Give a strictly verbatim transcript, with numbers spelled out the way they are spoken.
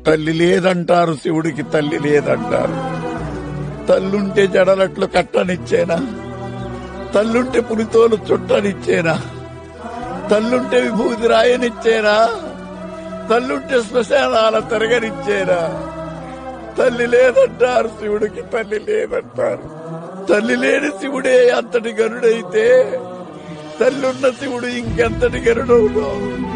తల్లి లేదంటారు, శివుడికి తల్లి లేదంటారు. తల్లుంటే జడలట్లు కట్టనిచ్చేనా? తల్లుంటే పులితోలు చుట్టనిచ్చేనా? తల్లుంటే విభూతి రాయనిచ్చేనా? తల్లుంటే శ్మశానాల తిరగనిచ్చేనా? తల్లి లేదంటారు, శివుడికి తల్లి లేదంటారు. తల్లి లేని శివుడే అంతటి గరుడైతే తల్లున్న శివుడు ఇంకెంతటి గరుడవును?